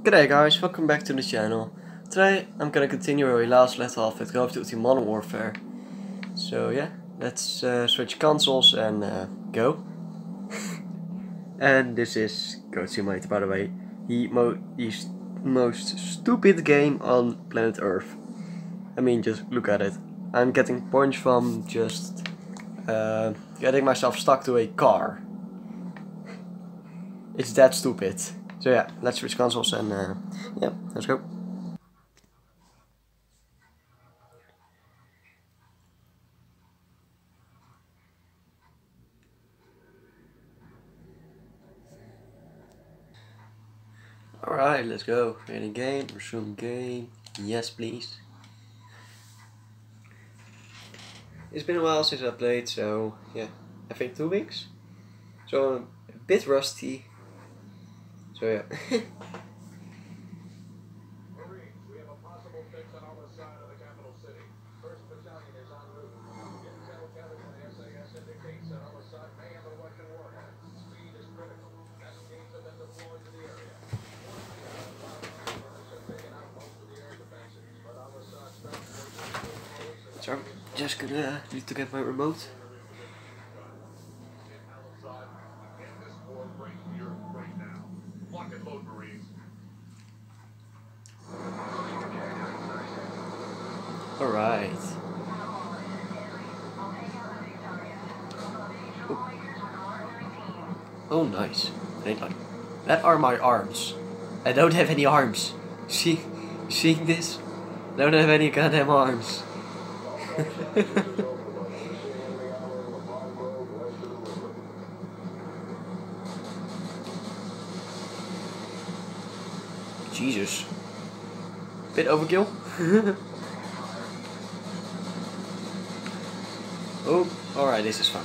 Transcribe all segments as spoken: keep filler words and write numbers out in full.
G'day guys, welcome back to the channel. Today I'm gonna continue where we last left off with Call of Duty Modern Warfare. So yeah, let's uh, switch consoles and uh, go. And this is Goat Simulator, by the way, the, mo the most stupid game on planet Earth. I mean, just look at it. I'm getting points from just uh, getting myself stuck to a car. It's that stupid. So yeah, let's switch consoles and uh, yeah, let's go. Alright, let's go. Create game, resume game. Yes, please. It's been a while since I played, so yeah, I think two weeks. So I'm a bit rusty. So yeah. So I'm just gonna need to get my remote. Alright. Oh. Oh nice. Ain't like that are my arms. I don't have any arms. See seeing this? I don't have any goddamn arms. Jesus. Bit overkill. Oh, alright, this is fun.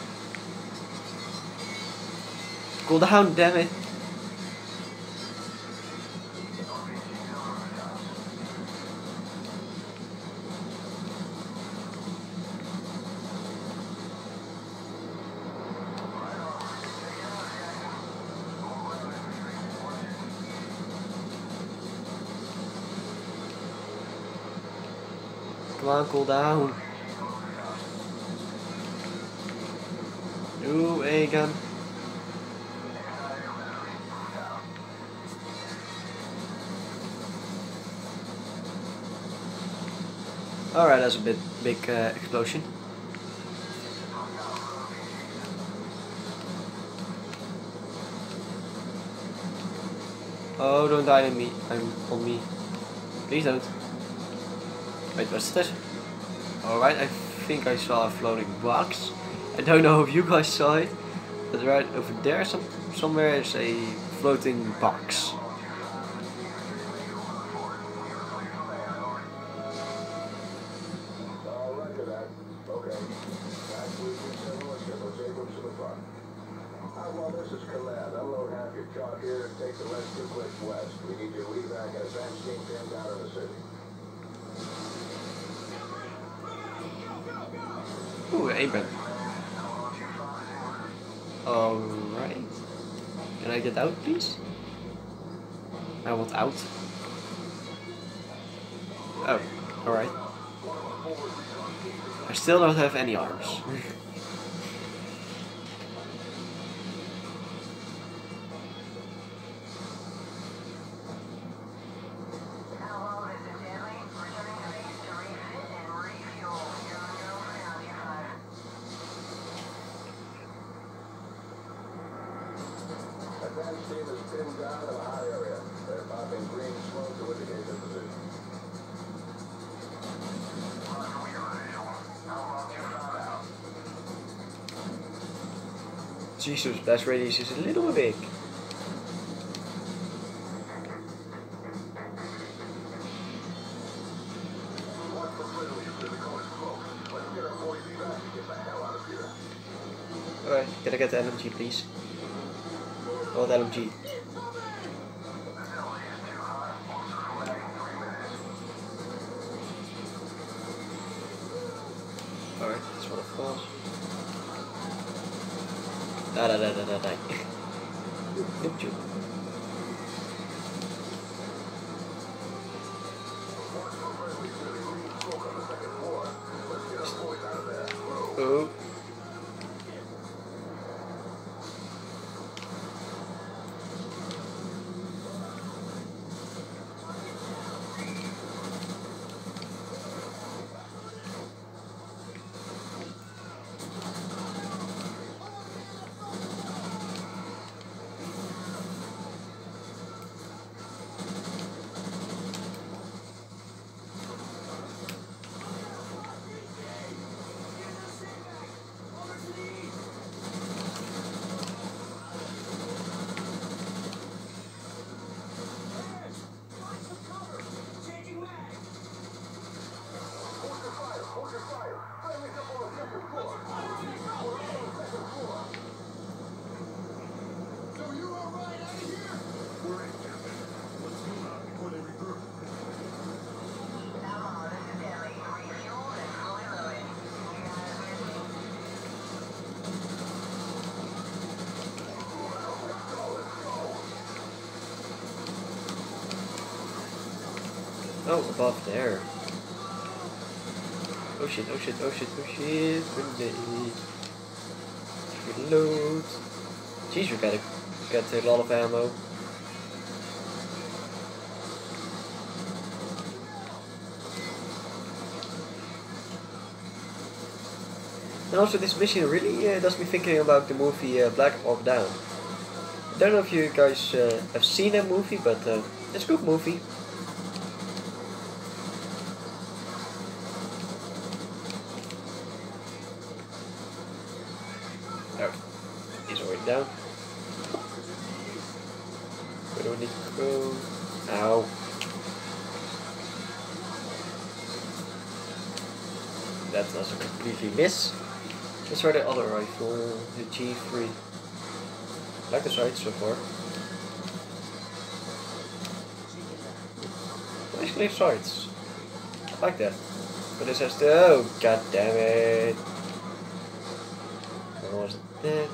Cool down, damn it. Come on, cool down. Ooh, a gun. Alright, that's a bit big uh, explosion. Oh, don't die on me. I'm on me. Please don't. Wait, what's this? Alright, I think I saw a floating box. I don't know if you guys saw it, but right over there some, somewhere is a floating box. Well, this is Command. Unload half your truck here and take the rest two clicks west. We need you to evac at a San Steam pinned out of the city. Ooh, apron. Alright. Can I get out, please? I want out. Oh, alright. I still don't have any arms. Advanced team is pinned down in a hot area. They're popping green smoke to indicate their position. Jesus, blast radius is a little big. Alright, can I get the L M G please? Oh, the L M G. Alright, that's what it was. Da da da da da da. Oh. Oh, above there. Oh shit, oh shit, oh shit, oh shit. Grenade. Reload. Jeez, we gotta get a lot of ammo. And also this mission really uh, does me thinking about the movie uh, Black Hawk Down. I don't know if you guys uh, have seen that movie, but uh, it's a good movie. Oh, he's already down. Where do we need to go? Ow. That was a completely miss. Let's try the other rifle, the G three. I like the sights so far. Nice clear sights. I like that. But this has to. Oh, god damn it. Where was that?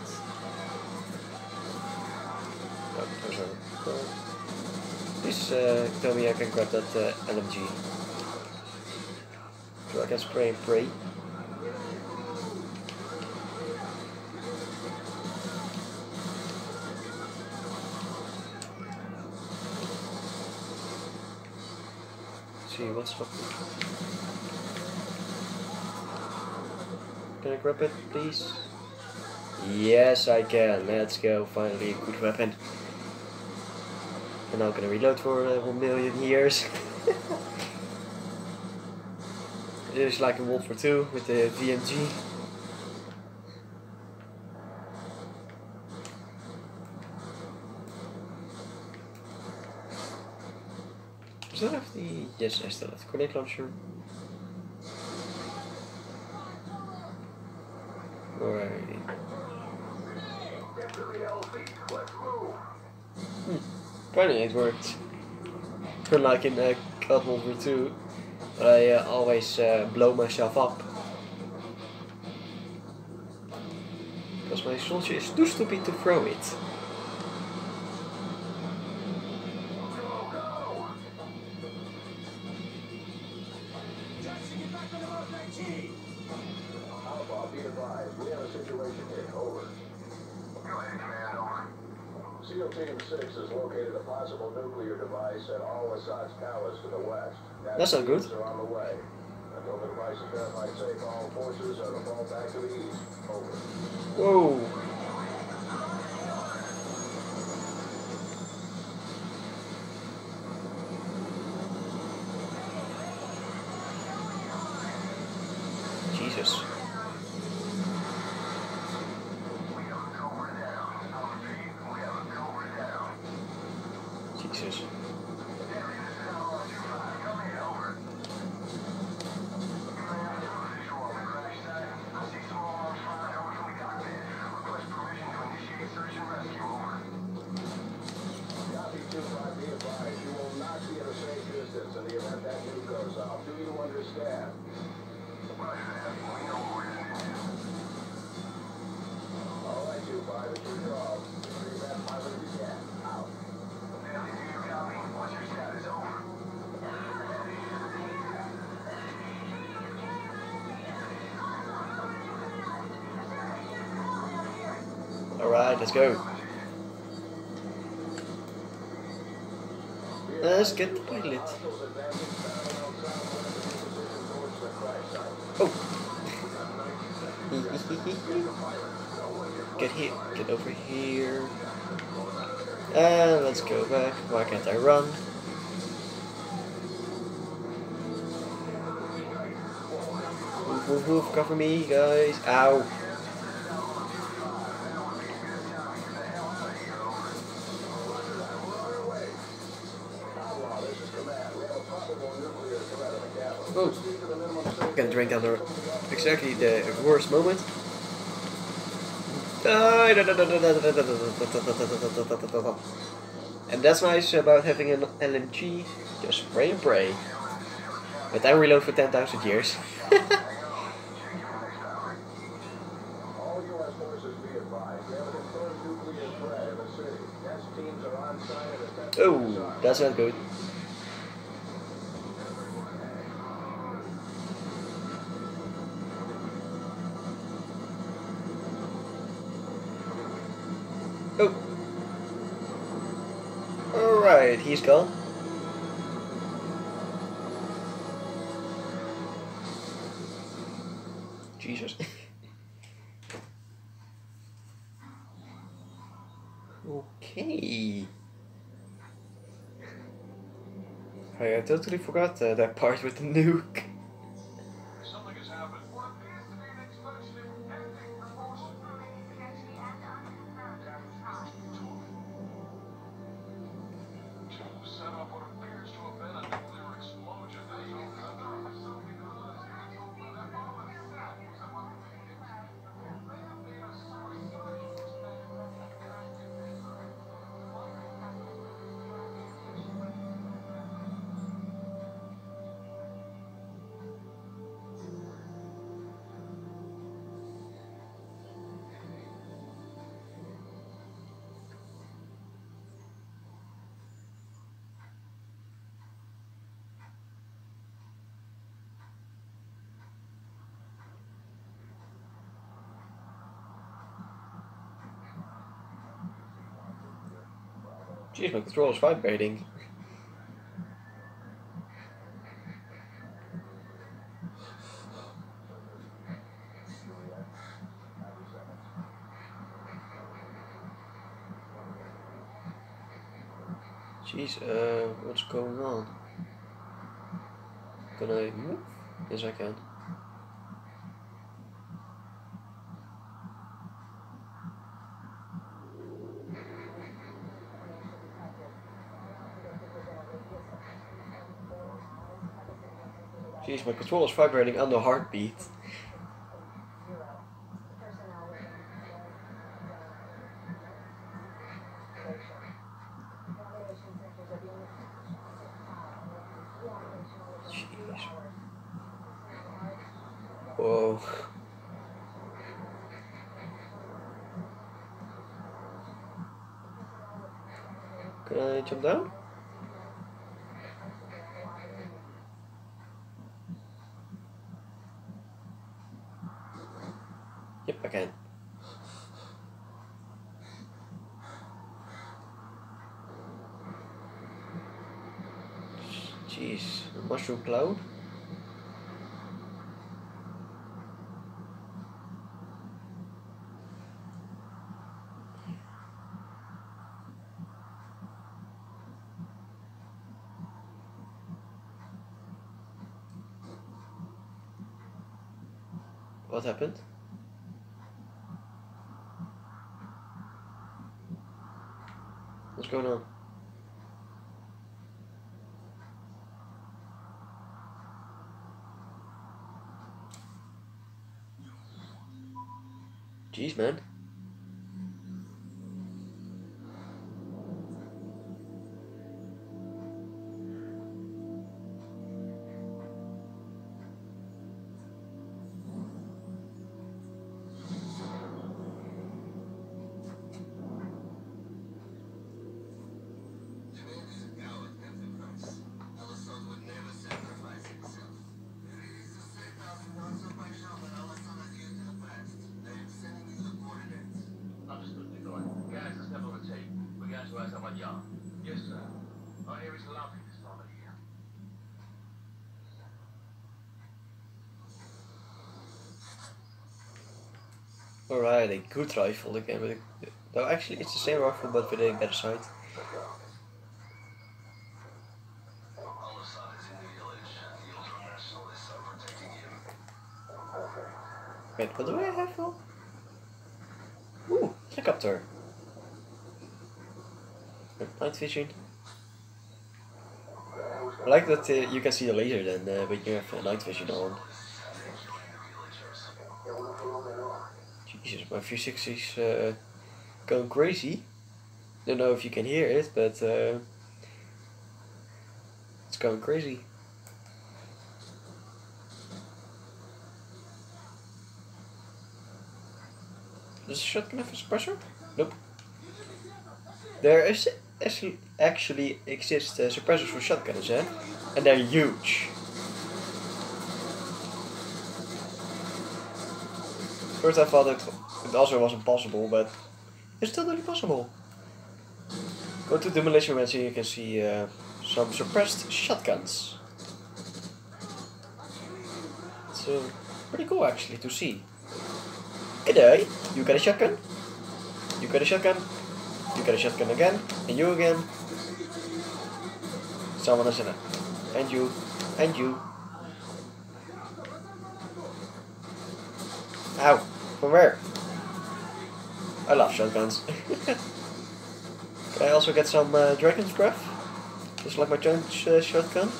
Oh, those are cool. Please uh, tell me I can grab that uh, L M G. So I can spray and pray. See what's up. Can I grab it, please? Yes, I can. Let's go. Finally, a good weapon. I'm not gonna reload for uh, one million years. It is like in World War Two with the V M G. Does that have the... Yes, I still have the grenade launcher. Alright. Hmm. Finally it worked. Unlike in uh, World War Two, but I uh, always uh, blow myself up. Because my soldier is too stupid to throw it. SEAL Team six has located a possible nuclear device at Al Assad's palace to the west. That's not good. Are on the way. Until the device is verified safe, all forces are to fall back to the east. Over. Whoa. Jesus. Jesus. let's go. Let's get the pilot. Oh. Get here, get over here. And let's go back. Why can't I run? Move, move, move, cover me, guys. Ow. Oh. I'm gonna drink down the exactly the worst moment. And that's nice about having an L M G. Just spray and pray. But then reload for ten thousand years. Oh, that's not good. Oh. Alright, he's gone. Jesus. Okay. I totally forgot uh, that part with the nuke. Something has happened. What appears to be an explosion in epic proportion. To set up what appears to have been a nuclear explosion. Jeez, my controller's vibrating. Jeez, uh, what's going on? Can I move? Yes, I can. Jeez, my controller's vibrating under heartbeat. Jeez. Whoa. Can I jump down? Yep, I can. Jeez, a mushroom cloud? What happened? What's going on? Jeez, man. Alright, a good rifle again. With a, no, actually, it's the same rifle but with a better sight. Wait, what do I have for? Ooh, helicopter. Night vision. I like that uh, you can see the laser then uh, when you have uh, night vision on. Jesus, my three sixty is uh, going crazy. Don't know if you can hear it, but uh, it's going crazy. Does a shotgun have a suppressor? Nope. There is actually exist uh, suppressors for shotguns, eh? And they're huge. First I thought it, it also wasn't possible, but it's totally possible. Go to Demolition Man and you can see uh, some suppressed shotguns. It's uh, pretty cool actually to see. G'day, you got a shotgun? You got a shotgun? You got a shotgun again? And you again? Someone is in it. And you. And you. Ow. From where? I love shotguns. Can I also get some uh, Dragon's Breath? Just like my Jones uh, shotgun?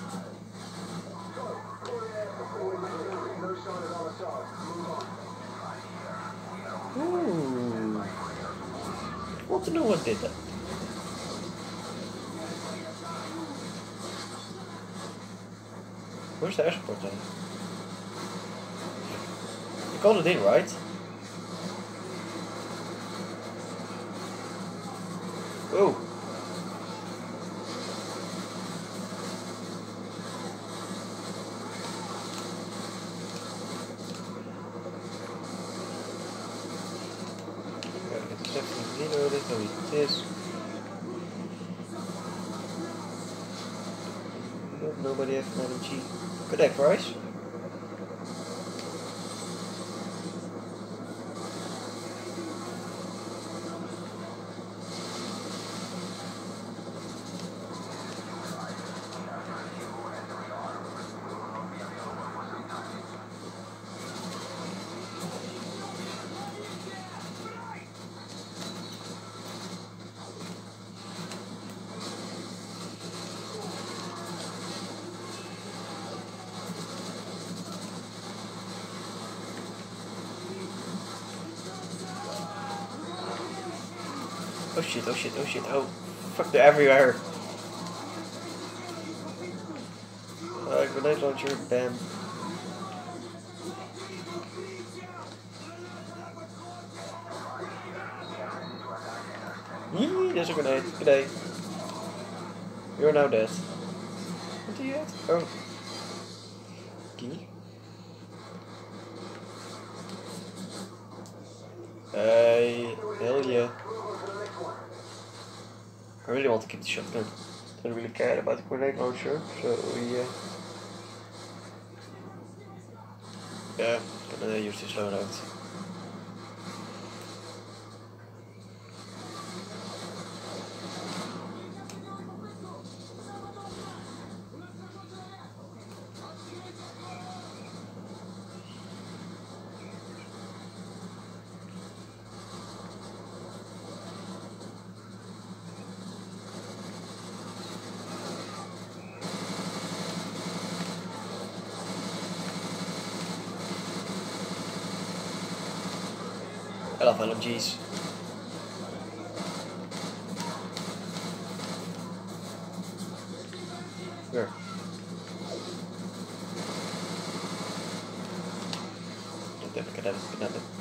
Ooh. I want to know what did that. Where's the air support then? You called it in, right? Oh. Reloaded, no it is. Nope, nobody has an M G. Good day, Price. Oh shit, oh shit, oh shit, oh fuck, they're everywhere. Uh, grenade launcher, bam. Yee, there's a grenade, good day. You're now dead. What do you have? Oh. Key? Hey, hell yeah. I really want to keep the shotgun. Don't really care about the grenade launcher, so yeah. Yeah, I'm gonna use this loadout. I love L M Gs. Where? Get them, get them, get them.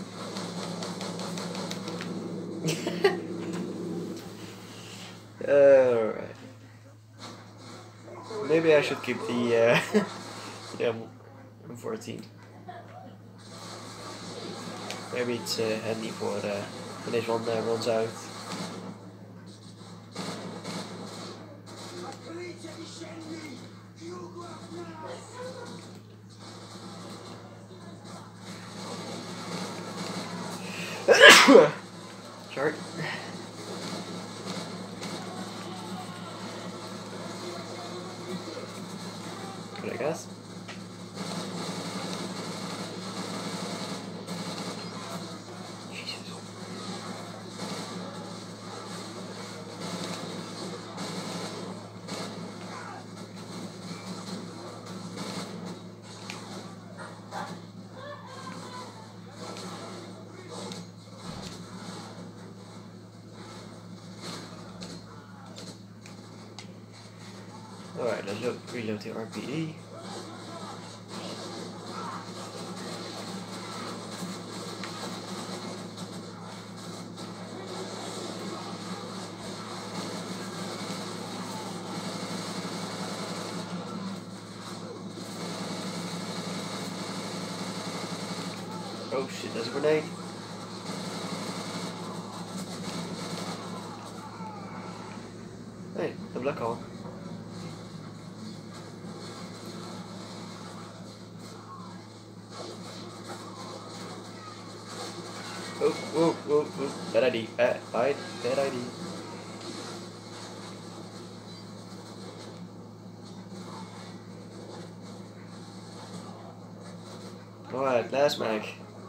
Alright. Maybe I should keep the uh, yeah, M fourteen. Maybe it's uh, handy for uh, when this one uh, runs out. Sorry. Good, I guess. Jesus. Alright, let's load, reload the R P E. Oh shit, there's a grenade. Hey, the black hole. Oh, whoa, whoa, whoa, bad idea, bad, bad, bad idea. Alright, last mag.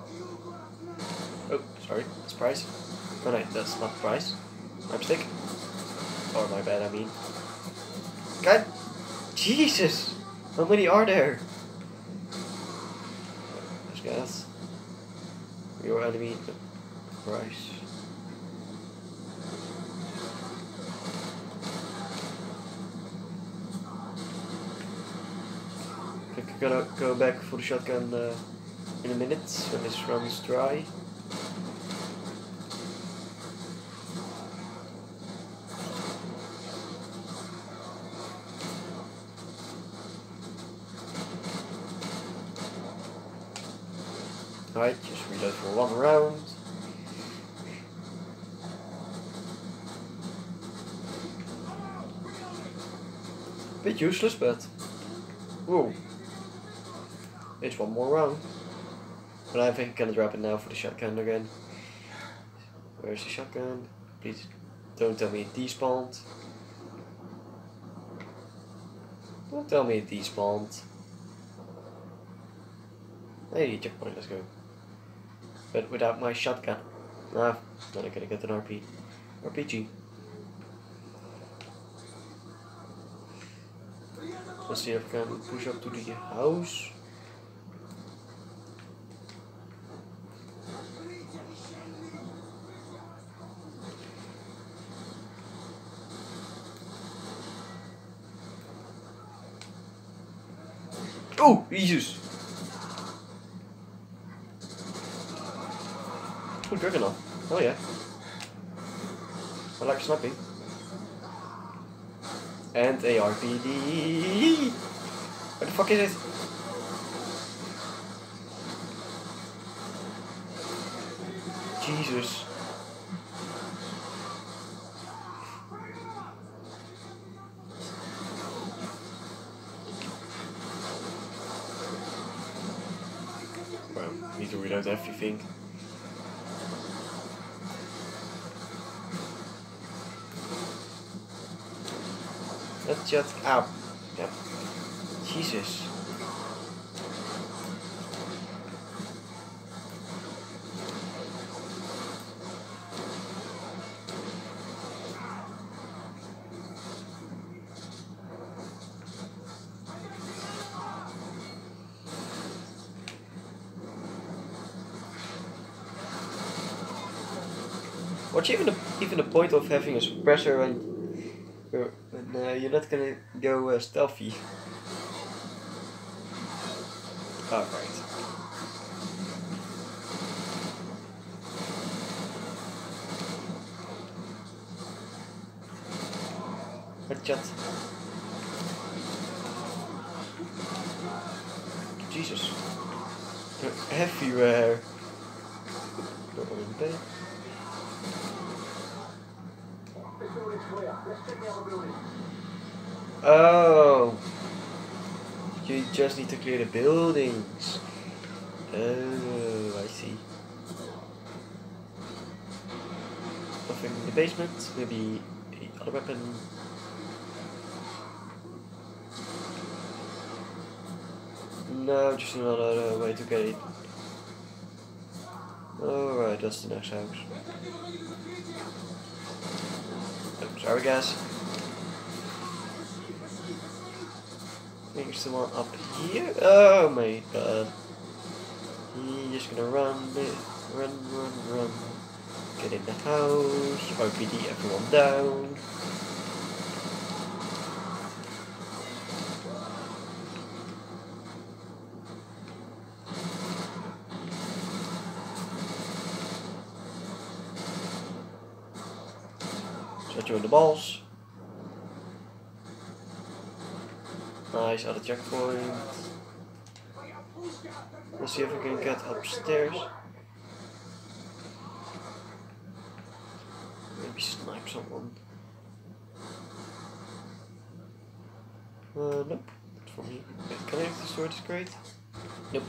Oh, sorry, that's price. Oh no, that's not price. My mistake. Or my bad, I mean. God, Jesus! How many are there? There's gas. Your enemy, price. I'm gonna go back for the shotgun uh, in a minute when this runs dry. Alright, just reload for one round. Bit useless, but whoa. It's one more round. But I think I'm gonna drop it now for the shotgun again. Where's the shotgun? Please don't tell me it despawned. Don't tell me it despawned. Hey, checkpoint, let's go. But without my shotgun. Ah, then I'm gonna get an R P. R P G. Let's see if I can push up to the house. Oh, Jesus! Oh, Juggernaut. Oh yeah. I like sniping. And a R P D. What the fuck is it? Jesus. Well, need to reload everything. Let's just up. Yep. Jesus. What's even the even the point of having a suppressor when you're, when, uh, you're not gonna go uh, stealthy? Oh, right. Headshot. Jesus. They're everywhere. Don't want to pay. Oh, you just need to clear the buildings. Oh, I see. Nothing in the basement. Maybe the other weapon. No, just another way to get it. Alright, that's the next house. Oh, sorry guys. I think it's the one up here. Oh my god. He's just gonna run, run, run, run. Get in the house. R P D everyone down. Set you in the balls. Nice, other checkpoint. Let's see if we can get upstairs. Maybe snipe someone. Uh, nope, not for me. Wait, can I have the sword is great? Nope.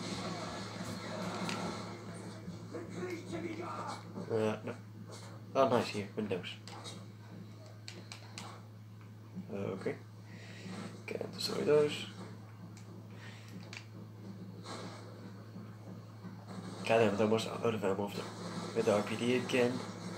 Uh, no. Oh, nice here, windows. Okay. Can't destroy those. God damn it, I almost out of ammo with the R P D again.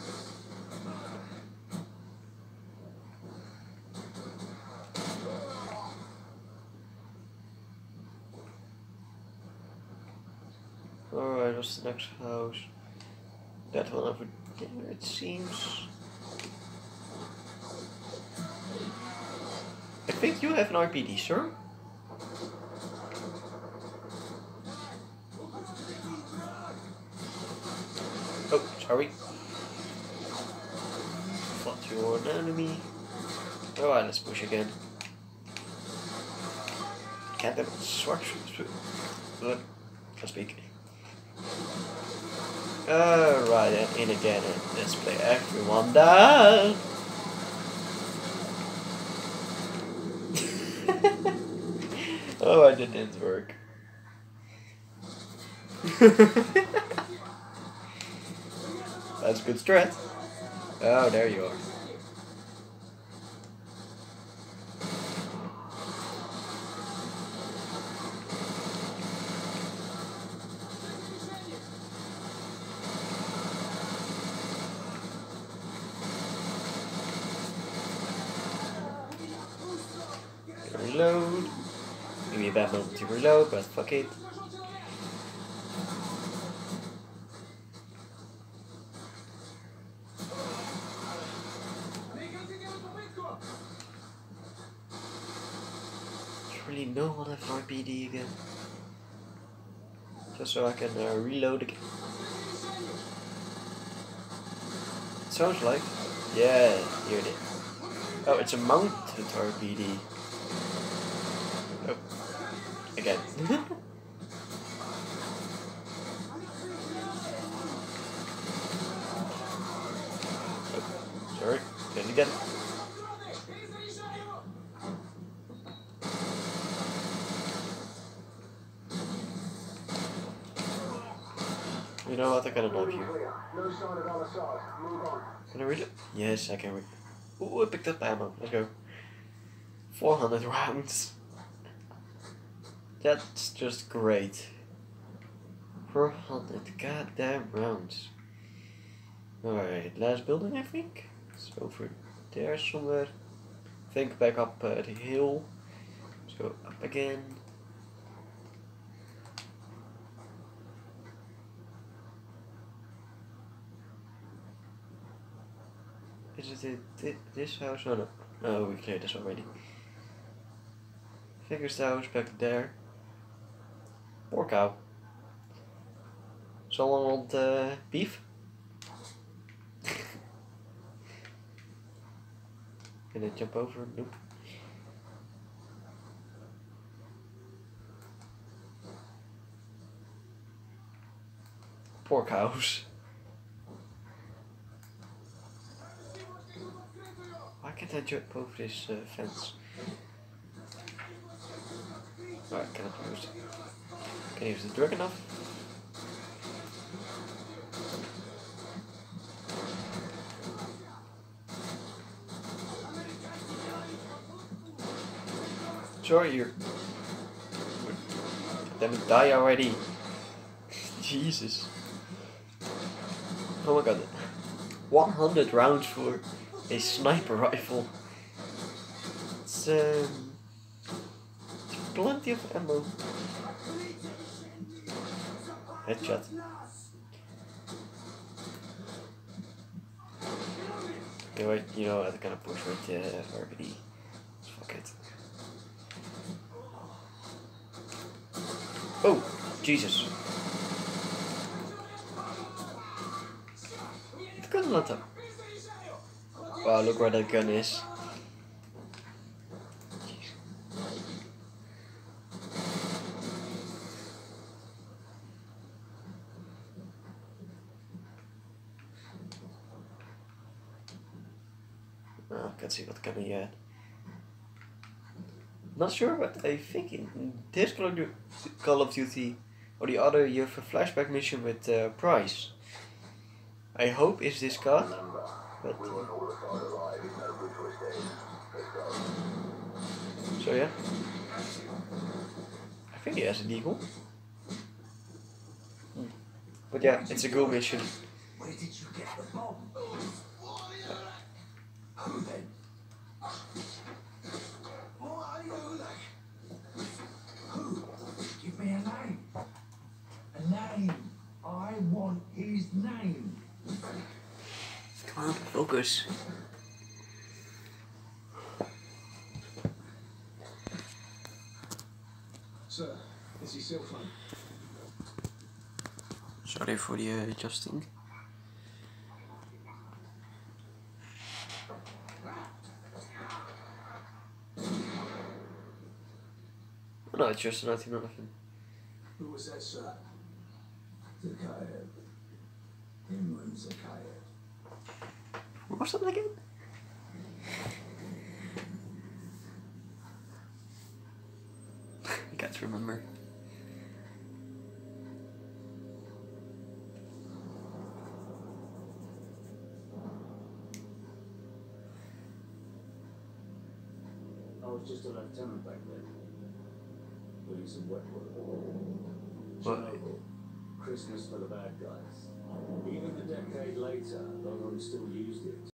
Alright, what's the next house? That one over there, it seems. I think you have an R P D, sir. Oh, sorry. Thought you were an enemy. Alright, let's push again. Can't have structure. Good. I'll speak. Alright, and in again, and let's play everyone down. Oh, it didn't work. That's a good strat. Oh, there you are. Reload. Maybe a bad moment to reload, but fuck it. Really no one have R P D again. Just so I can uh, reload again. Sounds like. Yeah, here it is. Oh, it's a mounted R P D. Oh, again. Oh, sorry, did it again. You know what, I gotta love you. Can I read it? Yes, I can read it. Ooh, I picked up ammo. Let's go. four hundred rounds. That's just great. four hundred goddamn rounds. Alright, last building I think. It's over there somewhere. I think back up uh, the hill. Let's go up again. Is it it this house? Oh no. No, we cleared this already. I think it's the house back there. Poor cow. Someone want uh, beef? Can I jump over? Nope. Poor cows. Why can't I jump over this uh, fence? Alright, can I use it? Can I use the drug enough? Sorry, you're. Damn it, die already. Jesus. Oh my god. one hundred rounds for a sniper rifle. It's, um, it's plenty of ammo. Headshot. Okay, wait, you know, I'm gonna push right there, R B D. Fuck it. Oh, Jesus. The gun not up. Wow, look where that gun is. Oh, I can't see what gun he had. Not sure, but I think in this Call of Duty, Call of Duty or the other, you have a flashback mission with uh, Price. I hope it's this card, but uh, so yeah. I think he has an eagle. Hmm. But yeah, it's a go mission. Where did you get the bomb? Who then? What are you like? Who? Give me a name. A name. I want his name. Come on, focus. Sir, is he still fun? Sorry for the uh, adjusting. Oh, no, it's just nothing, nothing. Who was that, sir? Zakhaev. Imran Zakhaev. What was that again? I can't remember. I was just a lieutenant back then. Doing some wet work. What? Chernobyl. Christmas for the bad guys. Even a decade later, London still used it.